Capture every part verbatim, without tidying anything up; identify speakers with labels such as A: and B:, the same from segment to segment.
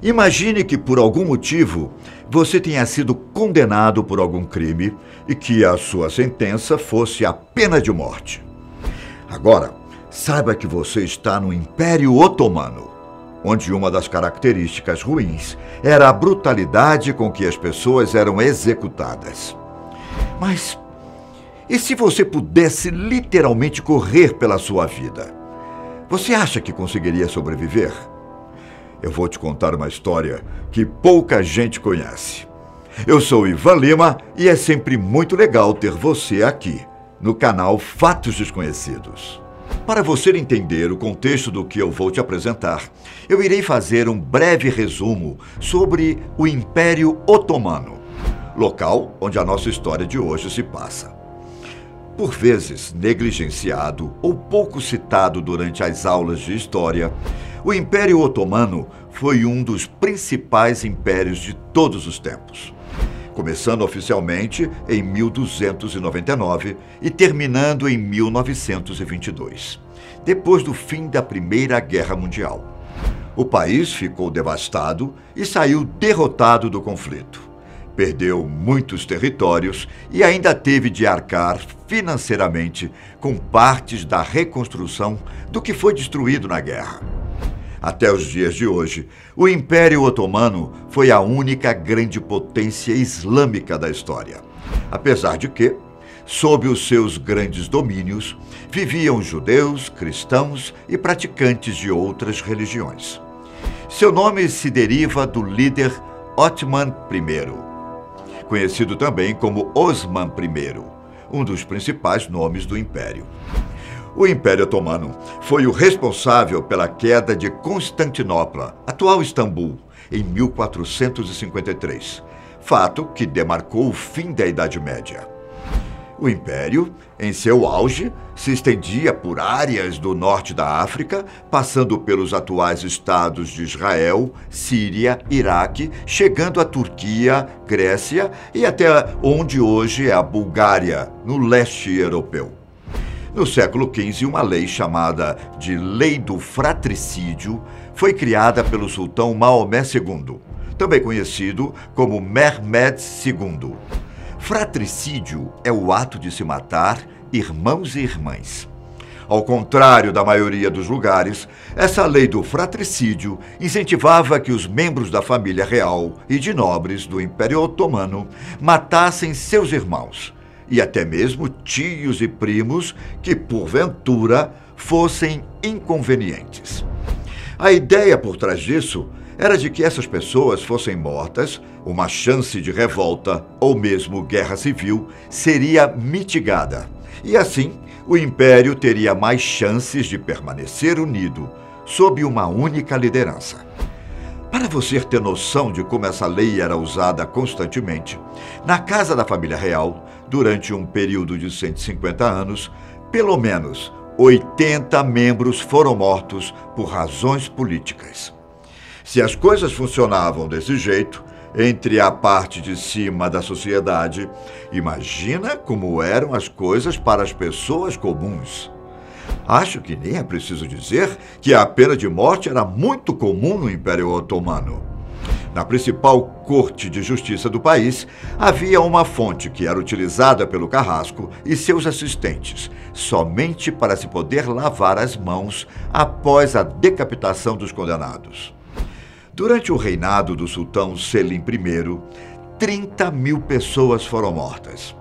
A: Imagine que, por algum motivo, você tenha sido condenado por algum crime e que a sua sentença fosse a pena de morte. Agora, saiba que você está no Império Otomano, onde uma das características ruins era a brutalidade com que as pessoas eram executadas. Mas e se você pudesse literalmente correr pela sua vida? Você acha que conseguiria sobreviver? Eu vou te contar uma história que pouca gente conhece. Eu sou Ivan Lima e é sempre muito legal ter você aqui, no canal Fatos Desconhecidos. Para você entender o contexto do que eu vou te apresentar, eu irei fazer um breve resumo sobre o Império Otomano, local onde a nossa história de hoje se passa. Por vezes negligenciado ou pouco citado durante as aulas de história, o Império Otomano foi um dos principais impérios de todos os tempos, começando oficialmente em mil duzentos e noventa e nove e terminando em mil novecentos e vinte e dois, depois do fim da Primeira Guerra Mundial. O país ficou devastado e saiu derrotado do conflito. Perdeu muitos territórios e ainda teve de arcar financeiramente com partes da reconstrução do que foi destruído na guerra. Até os dias de hoje, o Império Otomano foi a única grande potência islâmica da história. Apesar de que, sob os seus grandes domínios, viviam judeus, cristãos e praticantes de outras religiões. Seu nome se deriva do líder Otman I, conhecido também como Osman I, um dos principais nomes do Império. O Império Otomano foi o responsável pela queda de Constantinopla, atual Istambul, em mil quatrocentos e cinquenta e três, fato que demarcou o fim da Idade Média. O Império, em seu auge, se estendia por áreas do norte da África, passando pelos atuais estados de Israel, Síria, Iraque, chegando à Turquia, Grécia e até onde hoje é a Bulgária, no leste europeu. No século quinze, uma lei chamada de Lei do Fratricídio foi criada pelo sultão Maomé segundo, também conhecido como Mehmed segundo. Fratricídio é o ato de se matar irmãos e irmãs. Ao contrário da maioria dos lugares, essa lei do fratricídio incentivava que os membros da família real e de nobres do Império Otomano matassem seus irmãos e até mesmo tios e primos que, porventura, fossem inconvenientes. A ideia por trás disso era de que essas pessoas fossem mortas, uma chance de revolta ou mesmo guerra civil seria mitigada. E assim, o Império teria mais chances de permanecer unido sob uma única liderança. Para você ter noção de como essa lei era usada constantemente, na casa da família real, durante um período de cento e cinquenta anos, pelo menos oitenta membros foram mortos por razões políticas. Se as coisas funcionavam desse jeito, entre a parte de cima da sociedade, imagina como eram as coisas para as pessoas comuns. Acho que nem é preciso dizer que a pena de morte era muito comum no Império Otomano. Na principal corte de justiça do país, havia uma fonte que era utilizada pelo carrasco e seus assistentes, somente para se poder lavar as mãos após a decapitação dos condenados. Durante o reinado do sultão Selim I, trinta mil pessoas foram mortas.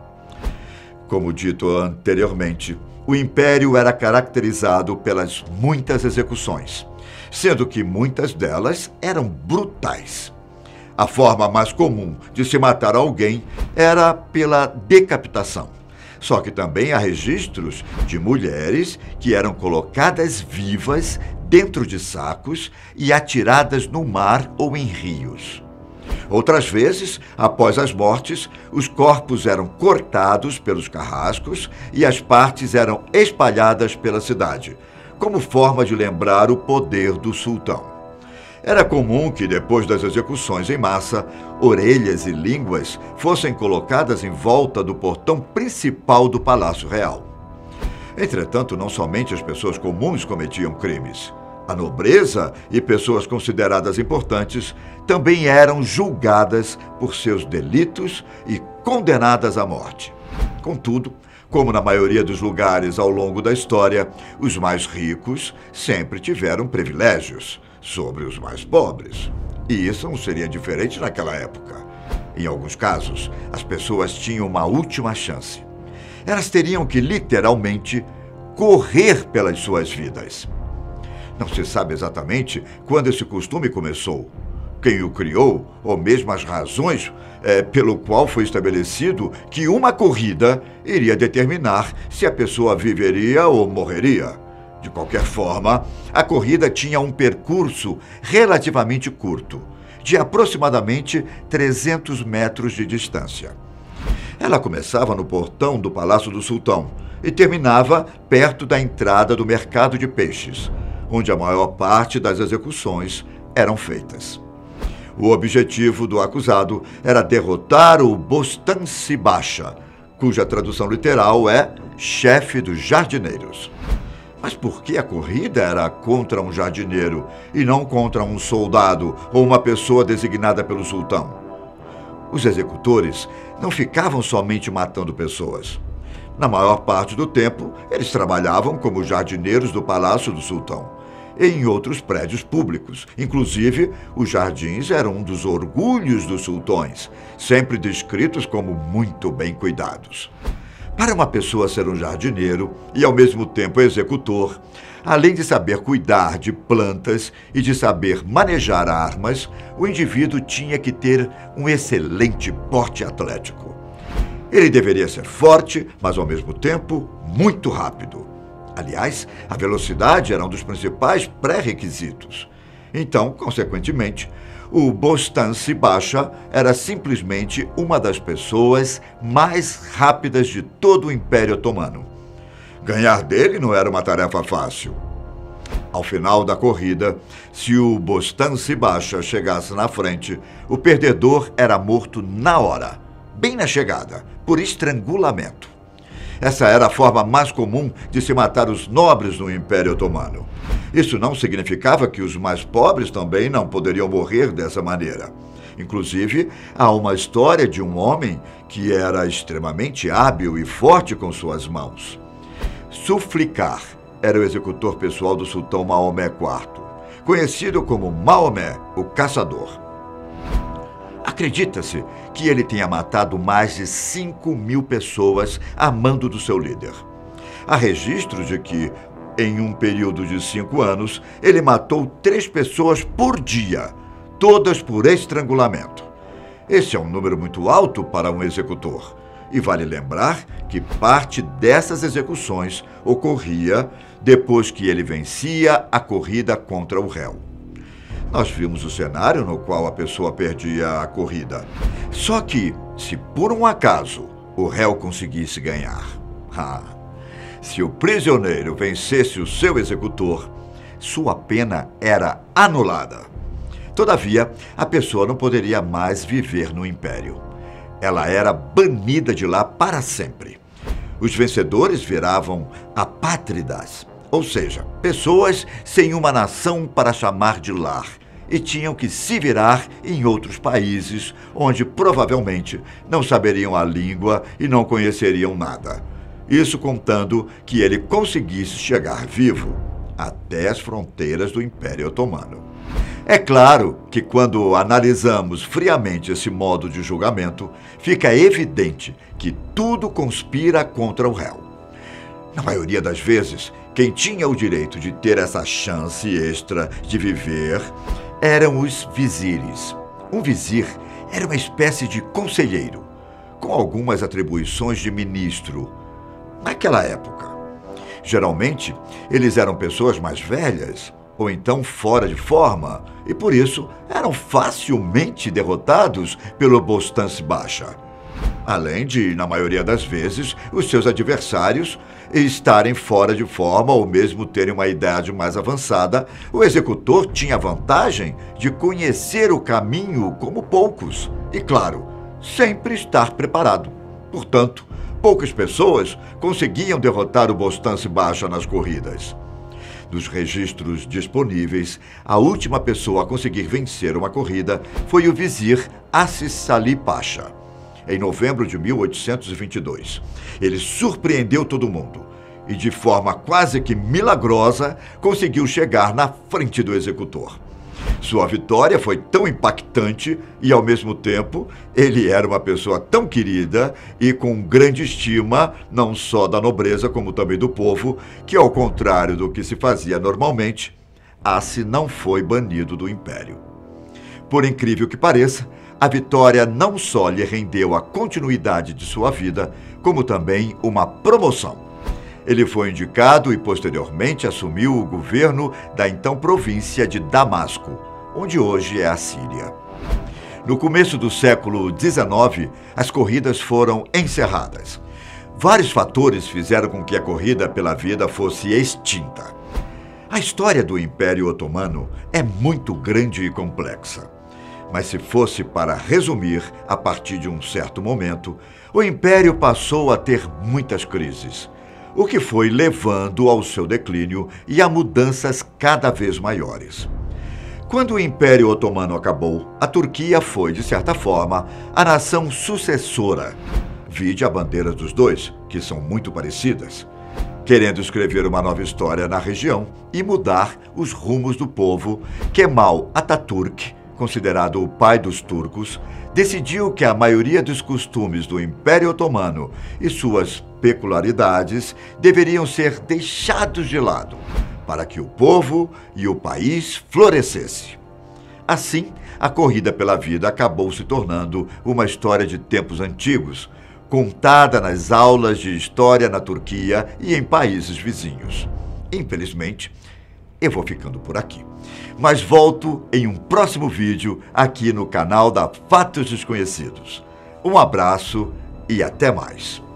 A: Como dito anteriormente, o Império era caracterizado pelas muitas execuções, sendo que muitas delas eram brutais. A forma mais comum de se matar alguém era pela decapitação. Só que também há registros de mulheres que eram colocadas vivas dentro de sacos e atiradas no mar ou em rios. Outras vezes, após as mortes, os corpos eram cortados pelos carrascos e as partes eram espalhadas pela cidade, como forma de lembrar o poder do sultão. Era comum que, depois das execuções em massa, orelhas e línguas fossem colocadas em volta do portão principal do Palácio Real. Entretanto, não somente as pessoas comuns cometiam crimes. A nobreza e pessoas consideradas importantes também eram julgadas por seus delitos e condenadas à morte. Contudo, como na maioria dos lugares ao longo da história, os mais ricos sempre tiveram privilégios sobre os mais pobres. E isso não seria diferente naquela época. Em alguns casos, as pessoas tinham uma última chance. Elas teriam que, literalmente, correr pelas suas vidas. Não se sabe exatamente quando esse costume começou, quem o criou, ou mesmo as razões é, pelo qual foi estabelecido que uma corrida iria determinar se a pessoa viveria ou morreria. De qualquer forma, a corrida tinha um percurso relativamente curto, de aproximadamente trezentos metros de distância. Ela começava no portão do Palácio do Sultão e terminava perto da entrada do mercado de peixes, onde a maior parte das execuções eram feitas. O objetivo do acusado era derrotar o Bostansi Basha, cuja tradução literal é chefe dos jardineiros. Mas por que a corrida era contra um jardineiro e não contra um soldado ou uma pessoa designada pelo sultão? Os executores não ficavam somente matando pessoas. Na maior parte do tempo, eles trabalhavam como jardineiros do Palácio do Sultão e em outros prédios públicos. Inclusive, os jardins eram um dos orgulhos dos sultões, sempre descritos como muito bem cuidados. Para uma pessoa ser um jardineiro e, ao mesmo tempo, executor, além de saber cuidar de plantas e de saber manejar armas, o indivíduo tinha que ter um excelente porte atlético. Ele deveria ser forte, mas, ao mesmo tempo, muito rápido. Aliás, a velocidade era um dos principais pré-requisitos. Então, consequentemente, o Bostansi Basha era simplesmente uma das pessoas mais rápidas de todo o Império Otomano. Ganhar dele não era uma tarefa fácil. Ao final da corrida, se o Bostansi Basha chegasse na frente, o perdedor era morto na hora, bem na chegada, por estrangulamento. Essa era a forma mais comum de se matar os nobres no Império Otomano. Isso não significava que os mais pobres também não poderiam morrer dessa maneira. Inclusive, há uma história de um homem que era extremamente hábil e forte com suas mãos. Zulfikar era o executor pessoal do sultão Maomé quarto, conhecido como Maomé, o Caçador. Acredita-se que ele tenha matado mais de cinco mil pessoas a mando do seu líder. Há registros de que, em um período de cinco anos, ele matou três pessoas por dia, todas por estrangulamento. Esse é um número muito alto para um executor. E vale lembrar que parte dessas execuções ocorria depois que ele vencia a corrida contra o réu. Nós vimos o cenário no qual a pessoa perdia a corrida. Só que, se por um acaso o réu conseguisse ganhar, ah, se o prisioneiro vencesse o seu executor, sua pena era anulada. Todavia, a pessoa não poderia mais viver no império. Ela era banida de lá para sempre. Os vencedores viravam apátridas, ou seja, pessoas sem uma nação para chamar de lar, e tinham que se virar em outros países, onde provavelmente não saberiam a língua e não conheceriam nada. Isso contando que ele conseguisse chegar vivo até as fronteiras do Império Otomano. É claro que quando analisamos friamente esse modo de julgamento, fica evidente que tudo conspira contra o réu. Na maioria das vezes, quem tinha o direito de ter essa chance extra de viver eram os vizires. Um vizir era uma espécie de conselheiro, com algumas atribuições de ministro, naquela época. Geralmente, eles eram pessoas mais velhas, ou então fora de forma, e por isso eram facilmente derrotados pelo Bostansi Basha. Além de, na maioria das vezes, os seus adversários estarem fora de forma ou mesmo terem uma idade mais avançada, o executor tinha a vantagem de conhecer o caminho como poucos e, claro, sempre estar preparado. Portanto, poucas pessoas conseguiam derrotar o Bostansi Basha nas corridas. Dos registros disponíveis, a última pessoa a conseguir vencer uma corrida foi o vizir Aziz Salih Pasha, em novembro de mil oitocentos e vinte e dois. Ele surpreendeu todo mundo e, de forma quase que milagrosa, conseguiu chegar na frente do executor. Sua vitória foi tão impactante e, ao mesmo tempo, ele era uma pessoa tão querida e com grande estima, não só da nobreza como também do povo, que, ao contrário do que se fazia normalmente, Aziz não foi banido do império. Por incrível que pareça, a vitória não só lhe rendeu a continuidade de sua vida, como também uma promoção. Ele foi indicado e, posteriormente, assumiu o governo da então província de Damasco, onde hoje é a Síria. No começo do século dezenove, as corridas foram encerradas. Vários fatores fizeram com que a corrida pela vida fosse extinta. A história do Império Otomano é muito grande e complexa. Mas se fosse para resumir, a partir de um certo momento, o Império passou a ter muitas crises, o que foi levando ao seu declínio e a mudanças cada vez maiores. Quando o Império Otomano acabou, a Turquia foi, de certa forma, a nação sucessora. Vide a bandeira dos dois, que são muito parecidas, querendo escrever uma nova história na região e mudar os rumos do povo. Kemal Atatürk, considerado o pai dos turcos, decidiu que a maioria dos costumes do Império Otomano e suas peculiaridades deveriam ser deixados de lado, para que o povo e o país florescesse. Assim, a corrida pela vida acabou se tornando uma história de tempos antigos, contada nas aulas de história na Turquia e em países vizinhos. Infelizmente, eu vou ficando por aqui. Mas volto em um próximo vídeo aqui no canal da Fatos Desconhecidos. Um abraço e até mais.